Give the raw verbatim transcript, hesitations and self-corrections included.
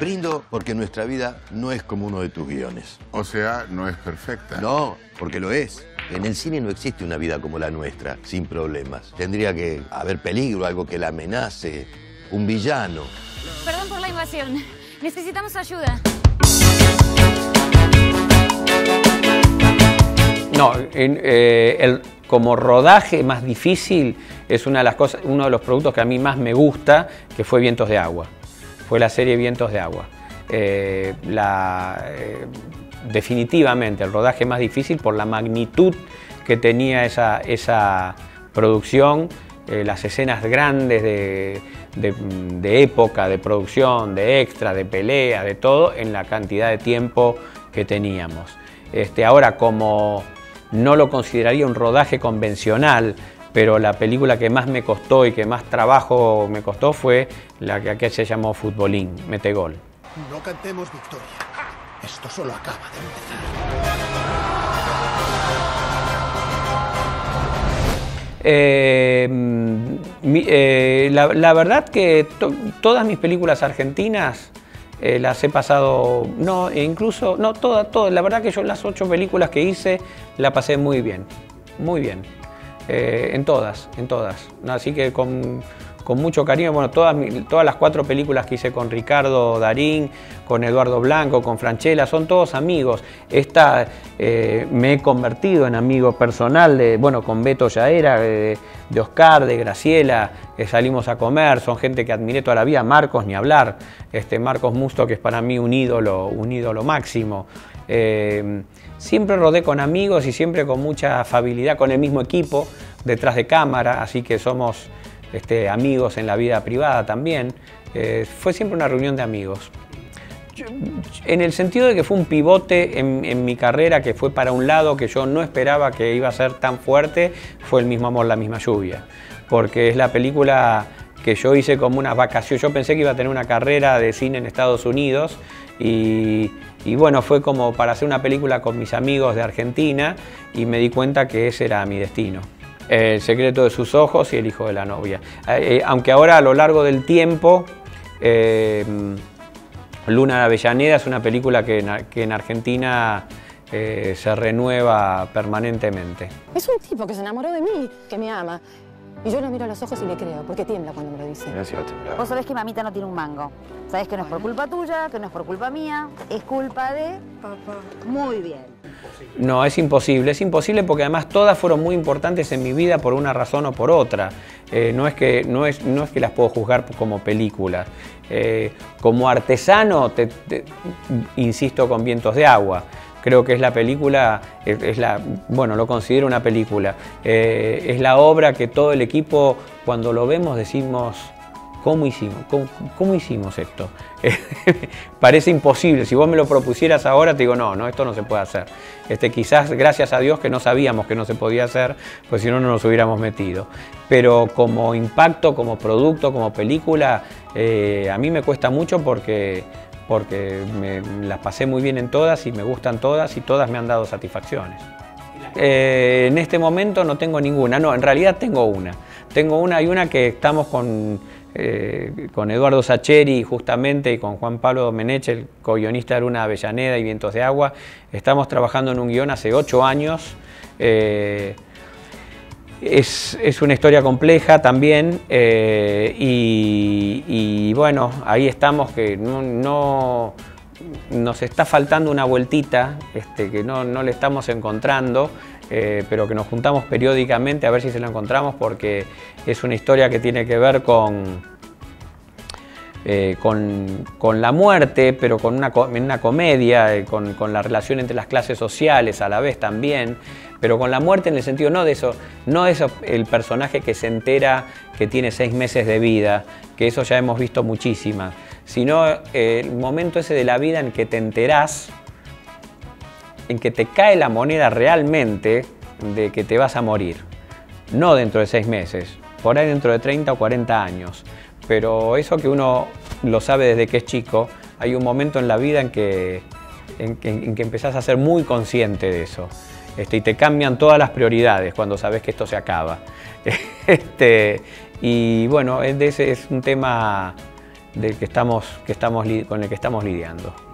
Brindo porque nuestra vida no es como uno de tus guiones. O sea, no es perfecta. No, porque lo es. En el cine no existe una vida como la nuestra, sin problemas. Tendría que haber peligro, algo que la amenace, un villano. Perdón por la invasión. Necesitamos ayuda. No, en, eh, el, como rodaje más difícil es una de las cosas, uno de los productos que a mí más me gusta, que fue Vientos de Agua. Fue la serie Vientos de Agua. Eh, la, eh, definitivamente el rodaje más difícil por la magnitud que tenía esa, esa producción, eh, las escenas grandes de, de, de época, de producción, de extra, de pelea, de todo, en la cantidad de tiempo que teníamos. Este, ahora, como no lo consideraría un rodaje convencional, pero la película que más me costó y que más trabajo me costó fue la que aquí se llamó Futbolín, Metegol. No cantemos victoria. Esto solo acaba de empezar. Eh, mi, eh, la, la verdad que to, todas mis películas argentinas eh, las he pasado, no, e incluso, no, todas, todas, la verdad que yo las ocho películas que hice la pasé muy bien, muy bien. Eh, en todas, en todas. Así que con, con mucho cariño, bueno, todas, todas las cuatro películas que hice con Ricardo Darín, con Eduardo Blanco, con Francella, son todos amigos. Esta eh, me he convertido en amigo personal, de, bueno, con Beto Yaera, de, de Oscar, de Graciela, eh, salimos a comer, son gente que admiré toda la vida, Marcos ni hablar, este, Marcos Musto, que es para mí un ídolo, un ídolo máximo. Eh, siempre rodé con amigos y siempre con mucha afabilidad, con el mismo equipo detrás de cámara, así que somos este, amigos en la vida privada también. Eh, fue siempre una reunión de amigos. Yo, en el sentido de que fue un pivote en, en mi carrera que fue para un lado que yo no esperaba que iba a ser tan fuerte, fue El mismo amor, la misma lluvia, porque es la película que yo hice como una vacación. Yo pensé que iba a tener una carrera de cine en Estados Unidos y, y bueno, fue como para hacer una película con mis amigos de Argentina y me di cuenta que ese era mi destino. El secreto de sus ojos y El hijo de la novia. Eh, aunque ahora a lo largo del tiempo, eh, Luna de Avellaneda es una película que en, que en Argentina eh, se renueva permanentemente. Es un tipo que se enamoró de mí, que me ama. Y yo lo miro a los ojos y le creo, porque tiembla cuando me lo dice. Gracias. Vos sabés que mamita no tiene un mango. Sabés que no es por culpa tuya, que no es por culpa mía, es culpa de papá. Muy bien. No, es imposible, es imposible porque además todas fueron muy importantes en mi vida por una razón o por otra. Eh, no, es que, no, es, no es que las puedo juzgar como películas. Eh, como artesano, te, te, insisto con Vientos de Agua. Creo que es la película, es, es la, bueno, lo considero una película. Eh, es la obra que todo el equipo, cuando lo vemos, decimos, ¿cómo hicimos? ¿Cómo, cómo hicimos esto? Parece imposible. Si vos me lo propusieras ahora, te digo, no, no, esto no se puede hacer. Este, quizás, gracias a Dios, que no sabíamos que no se podía hacer, pues si no, no nos hubiéramos metido. Pero como impacto, como producto, como película, eh, a mí me cuesta mucho porque... porque me las pasé muy bien en todas y me gustan todas y todas me han dado satisfacciones. Eh, en este momento no tengo ninguna, no, en realidad tengo una. Tengo una y una que estamos con, eh, con Eduardo Sacheri justamente y con Juan Pablo Domenech, el co-guionista de Luna de Avellaneda y Vientos de Agua. Estamos trabajando en un guión hace ocho años. Eh, Es, es una historia compleja también eh, y, y bueno, ahí estamos que no, no nos está faltando una vueltita, este, que no, no le estamos encontrando, eh, pero que nos juntamos periódicamente a ver si se lo encontramos porque es una historia que tiene que ver con, eh, con, con la muerte, pero con una, una comedia, eh, con, con la relación entre las clases sociales a la vez también. Pero con la muerte en el sentido no de eso, no de eso el personaje que se entera que tiene seis meses de vida, que eso ya hemos visto muchísimas, sino eh, el momento ese de la vida en que te enterás, en que te cae la moneda realmente de que te vas a morir. No dentro de seis meses, por ahí dentro de treinta o cuarenta años. Pero eso que uno lo sabe desde que es chico, hay un momento en la vida en que, en que, en que empezás a ser muy consciente de eso. Este, y te cambian todas las prioridades cuando sabes que esto se acaba. Este, y bueno, ese es un tema del que estamos, que estamos, con el que estamos lidiando.